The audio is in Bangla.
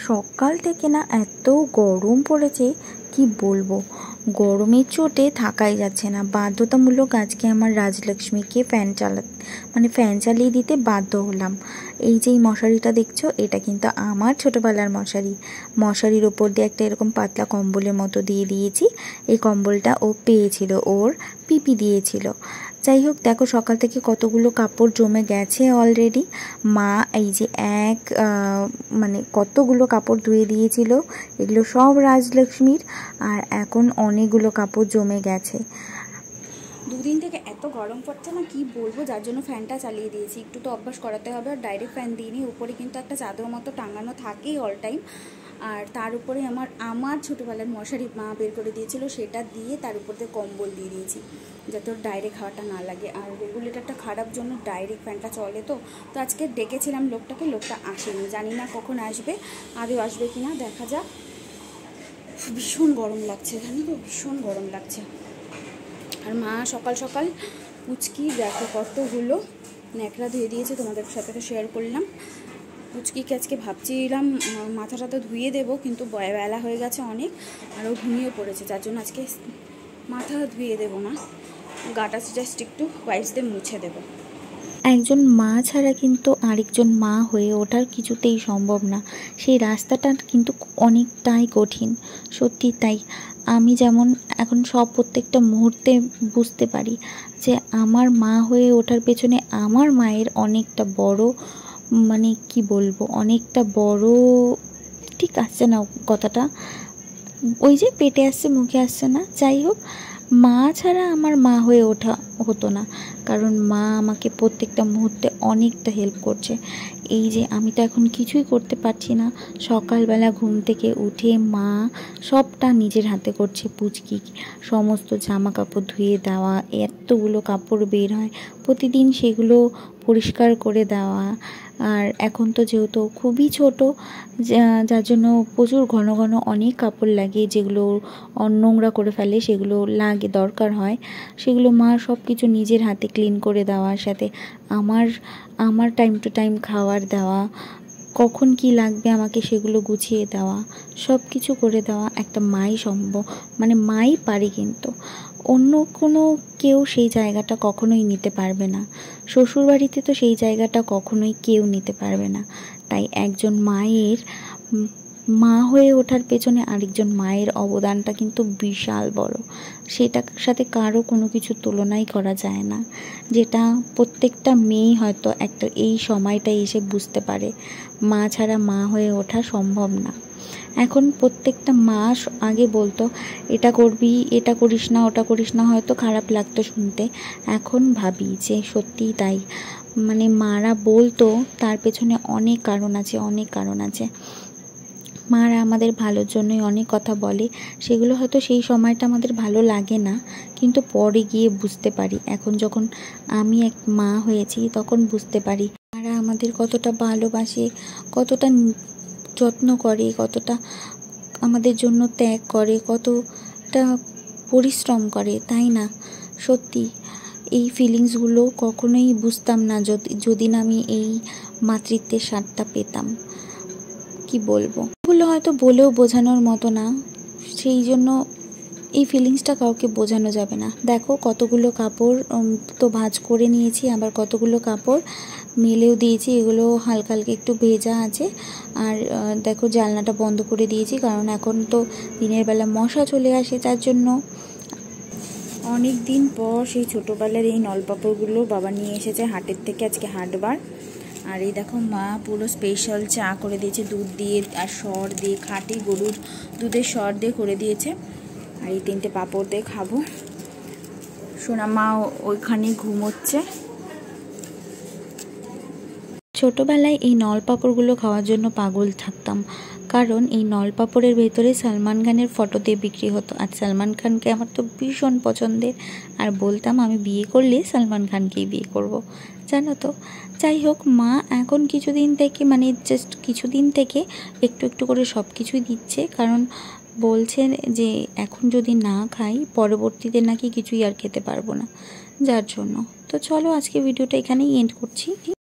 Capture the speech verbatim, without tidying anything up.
সকাল থেকে না এত গরম পড়েছে কি বলবো, গরমের চোটে থাকাই যাচ্ছে না। বাধ্যতামূলক আজকে আমার রাজলক্ষ্মীকে ফ্যান চালা মানে ফ্যান চালিয়ে দিতে বাধ্য হলাম। এই যে এই মশারিটা দেখছো, এটা কিন্তু আমার ছোটোবেলার মশারি। মশারির ওপর দিয়ে একটা এরকম পাতলা কম্বলের মতো দিয়ে দিয়েছি। এই কম্বলটা ও পেয়েছিল, ওর পিপি দিয়েছিল। যাই হোক, দেখো সকাল থেকে কতগুলো কাপড় জমে গেছে অলরেডি। মা এই যে এক মানে কতগুলো কাপড় ধুয়ে দিয়েছিল, এগুলো সব রাজলক্ষ্মীর। আর এখন অনেকগুলো কাপড় জমে গেছে। দুদিন থেকে এত গরম পড়ছে না কি বলবো, যার জন্য ফ্যানটা চালিয়ে দিয়েছি। একটু তো অভ্যাস করাতে হবে। আর ডাইরেক্ট ফ্যান দিইনি, উপরে কিন্তু একটা চাদর মতো টাঙানো থাকেই অল টাইম। আর তার উপরে আমার আমার ছোটোবেলার মশারি মা বের করে দিয়েছিল, সেটা দিয়ে তার উপর দিয়ে কম্বল দিয়ে দিয়েছি যাতে ওর ডাইরেক্ট হাওয়াটা না লাগে। আর রেগুলেটরটা খারাপ জন্য ডাইরেক্ট ফ্যানটা চলে। তো তো আজকে ডেকেছিলাম লোকটাকে, লোকটা আসেনি, জানি না কখন আসবে, আদৌ আসবে কি না দেখা যাক। ভীষণ গরম লাগছে, জানি তো ভীষণ গরম লাগছে। আর মা সকাল সকাল পুচকি দেখো কতগুলো ন্যাকড়া ধুয়ে দিয়েছে, তোমাদের সাথে তো শেয়ার করলাম। পুচকিকে আজকে ভাবছিলাম মাথাটা তো ধুয়ে দেবো, কিন্তু বেলা হয়ে গেছে অনেক, আর ও ঘুমিয়ে পড়েছে, যার জন্য আজকে মাথা ধুয়ে দেবো না, গাটা জাস্ট একটু ওয়াইপস দিয়ে মুছে দেবো। একজন মা ছাড়া কিন্তু আরেকজন মা হয়ে ওঠার কিছুতেই সম্ভব না। সেই রাস্তাটা কিন্তু অনেকটাই কঠিন, সত্যি তাই। আমি যেমন এখন সব প্রত্যেকটা মুহূর্তে বুঝতে পারি যে আমার মা হয়ে ওঠার পেছনে আমার মায়ের অনেকটা বড়, মানে কি বলবো, অনেকটা বড়, ঠিক আসছে না কথাটা, ওই যে পেটে আসছে মুখে আসছে না। যাই হোক, মা ছাড়া আমার মা হয়ে ওঠা হতো না, কারণ মা আমাকে প্রত্যেকটা মুহূর্তে অনেকটা হেল্প করছে। এই যে আমি তো এখন কিছুই করতে পারছি না, সকালবেলা ঘুম থেকে উঠে মা সবটা নিজের হাতে করছে। পুচকি সমস্ত জামা কাপড় ধুয়ে দেওয়া, এতগুলো কাপড় বের হয় প্রতিদিন, সেগুলো পরিষ্কার করে দেওয়া। আর এখন তো যেহেতু খুবই ছোট, যার জন্য প্রচুর ঘন ঘন অনেক কাপড় লাগে, যেগুলো নোংরা করে ফেলে, সেগুলো লাগে দরকার হয়, সেগুলো মা সব কিছু নিজের হাতে ক্লিন করে দেওয়ার সাথে আমার আমার টাইম টু টাইম খাবার দেওয়া, কখন কি লাগবে আমাকে সেগুলো গুছিয়ে দেওয়া, সব কিছু করে দেওয়া একটা মাই সম্ভব, মানে মাই পারে। কিন্তু অন্য কোনো কেউ সেই জায়গাটা কখনোই নিতে পারবে না। শ্বশুরবাড়িতে তো সেই জায়গাটা কখনোই কেউ নিতে পারবে না। তাই একজন মায়ের মা হয়ে ওঠার পেছনে আরেকজন মায়ের অবদানটা কিন্তু বিশাল বড়, সেটার সাথে কারো কোনো কিছু তুলনাই করা যায় না, যেটা প্রত্যেকটা মেয়ে হয়তো একটা এই সময়টাই এসে বুঝতে পারে মা ছাড়া মা হয়ে ওঠা সম্ভব না। এখন প্রত্যেকটা মাস আগে বলতো এটা করবি, এটা করিস না, ওটা করিস না, হয়তো খারাপ লাগতো শুনতে। এখন ভাবি যে সত্যিই তাই, মানে মারা বলতো তার পেছনে অনেক কারণ আছে, অনেক কারণ আছে। মারা আমাদের ভালোর জন্যই অনেক কথা বলে, সেগুলো হয়তো সেই সময়টা আমাদের ভালো লাগে না, কিন্তু পরে গিয়ে বুঝতে পারি। এখন যখন আমি এক মা হয়েছি তখন বুঝতে পারি মারা আমাদের কতটা ভালোবাসে, কতটা যত্ন করে, কতটা আমাদের জন্য ত্যাগ করে, কতটা পরিশ্রম করে, তাই না? সত্যি এই ফিলিংসগুলো কখনোই বুঝতাম না যদি যদি না আমি এই মাতৃত্বের স্বাদটা পেতাম। কি বলবো, এগুলো হয়তো বলেও বোঝানোর মতো না, সেই জন্য এই ফিলিংসটা কাউকে বোঝানো যাবে না। দেখো কতগুলো কাপড় তো ভাঁজ করে নিয়েছি, আবার কতগুলো কাপড় মেলেও দিয়েছি, এগুলো হালকা হালকা একটু ভেজা আছে। আর দেখো জানলাটা বন্ধ করে দিয়েছি, কারণ এখন তো দিনের বেলা মশা চলে আসে, যার জন্য। অনেক দিন পর সেই ছোটোবেলার এই নলপাপড়গুলো বাবা নিয়ে এসেছে হাটের থেকে, আজকে হাটবার। আর এই দেখো মা পুরো স্পেশাল চা করে দিয়েছে, দুধ দিয়ে আর সর দিয়ে, খাঁটি গরুর দুধের সর দিয়ে করে দিয়েছে। আর এই তিনটে পাঁপড় দিয়ে খাবো। সোনা মা ওইখানে ঘুমোচ্ছে। ছোটোবেলায় এই নলপাপড়গুলো খাওয়ার জন্য পাগল থাকতাম, কারণ এই নলপাপড়ের ভেতরে সালমান খানের ফটো দিয়ে বিক্রি হতো। আর সালমান খানকে আমার তো ভীষণ পছন্দের, আর বলতাম আমি বিয়ে করলে সালমান খানকেই বিয়ে করব, জানো তো। যাই হোক, মা এখন কিছুদিন থেকে, মানে জাস্ট কিছুদিন থেকে একটু একটু করে সব কিছুই দিচ্ছে, কারণ বলছেন যে এখন যদি না খাই পরবর্তীতে নাকি কিছুই আর খেতে পারবো না, যার জন্য। তো চলো আজকে ভিডিওটা এখানেই এন্ড করছি।